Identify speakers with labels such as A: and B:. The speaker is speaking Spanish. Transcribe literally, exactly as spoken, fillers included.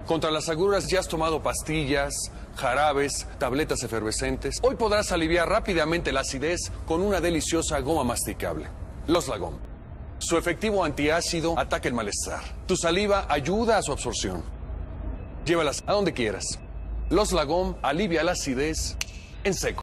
A: Contra las agruras ya has tomado pastillas, jarabes, tabletas efervescentes. Hoy podrás aliviar rápidamente la acidez con una deliciosa goma masticable. Los Lagom. Su efectivo antiácido ataca el malestar. Tu saliva ayuda a su absorción. Llévalas a donde quieras. Los Lagom alivia la acidez en seco.